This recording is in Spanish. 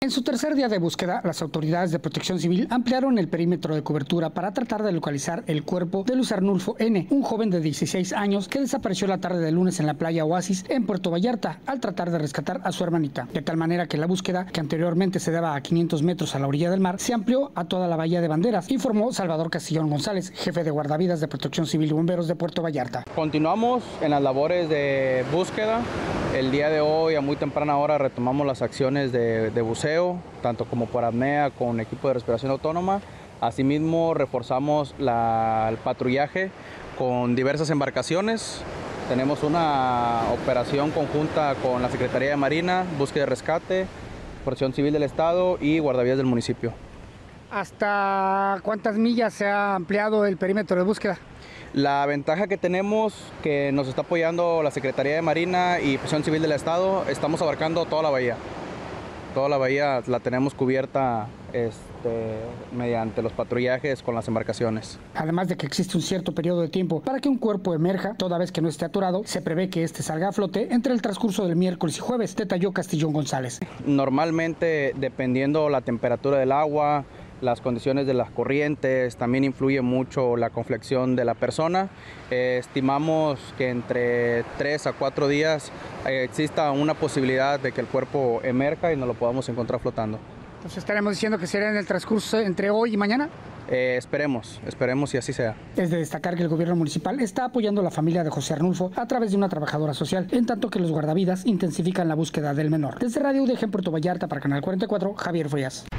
En su tercer día de búsqueda, las autoridades de Protección Civil ampliaron el perímetro de cobertura para tratar de localizar el cuerpo de Luis Arnulfo N., un joven de 16 años que desapareció la tarde del lunes en la playa Oasis en Puerto Vallarta al tratar de rescatar a su hermanita. De tal manera que la búsqueda, que anteriormente se daba a 500 metros a la orilla del mar, se amplió a toda la bahía de Banderas, informó Salvador Castillón González, jefe de guardavidas de Protección Civil y Bomberos de Puerto Vallarta. Continuamos en las labores de búsqueda. El día de hoy, a muy temprana hora, retomamos las acciones de buceo, tanto como por apnea con equipo de respiración autónoma. Asimismo, reforzamos el patrullaje con diversas embarcaciones. Tenemos una operación conjunta con la Secretaría de Marina, Búsqueda y Rescate, Protección Civil del Estado y Guardavías del municipio. ¿Hasta cuántas millas se ha ampliado el perímetro de búsqueda? La ventaja que tenemos, que nos está apoyando la Secretaría de Marina y Protección Civil del Estado, estamos abarcando toda la bahía. Toda la bahía la tenemos cubierta mediante los patrullajes con las embarcaciones. Además de que existe un cierto periodo de tiempo para que un cuerpo emerja, toda vez que no esté atorado, se prevé que este salga a flote entre el transcurso del miércoles y jueves, detalló Castillón González. Normalmente, dependiendo la temperatura del agua, las condiciones de las corrientes, también influye mucho la conflexión de la persona. Estimamos que entre 3 a 4 días exista una posibilidad de que el cuerpo emerja y nos lo podamos encontrar flotando. Entonces estaremos diciendo que será en el transcurso entre hoy y mañana. Esperemos y así sea. Es de destacar que el gobierno municipal está apoyando a la familia de José Arnulfo a través de una trabajadora social, en tanto que los guardavidas intensifican la búsqueda del menor. Desde Radio UDG en Puerto Vallarta para Canal 44, Javier Frías.